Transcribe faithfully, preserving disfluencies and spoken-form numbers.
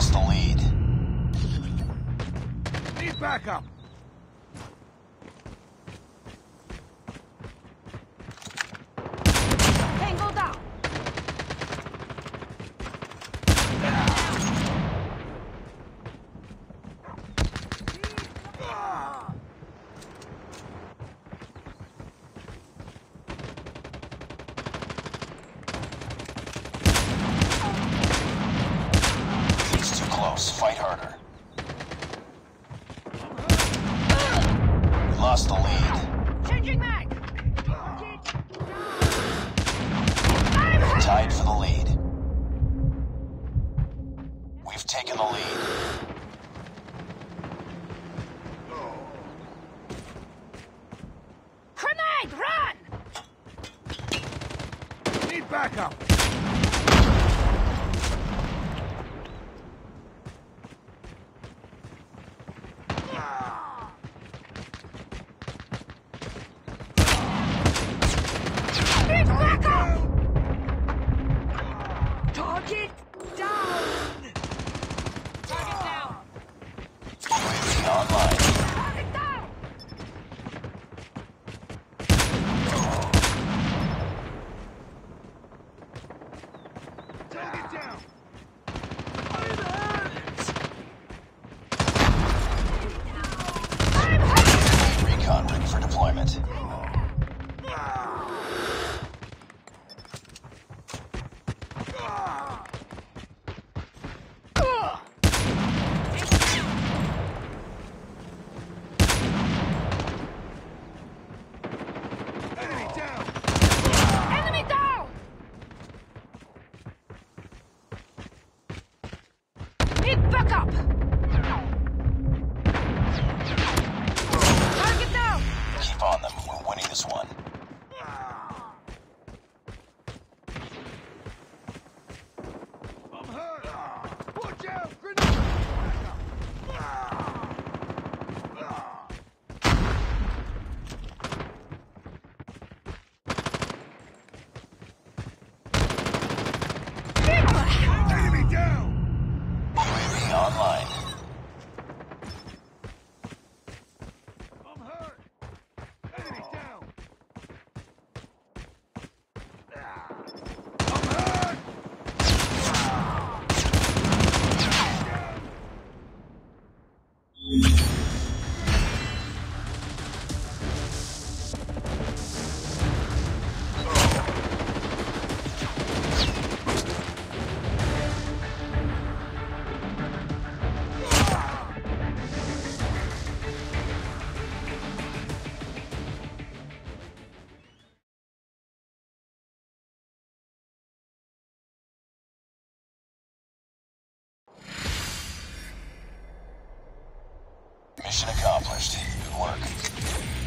lost the lead. Need backup. Tango down. It's too close. Fight harder. We lost the lead. Changing mag. Tied for the lead. We've taken the lead. Grenade, run! Need backup. Need backup! Target down! Target down! U A V online. Target down! Target down. Recon ready for deployment. Enemy down. Enemy down! Need backup! Target down! Keep on them. We're winning this one. I'm hurt. Watch out. Grenade. Enemy down. U A V online. I'm hurt. Enemy down. I'm hurt. Mission accomplished. Good work.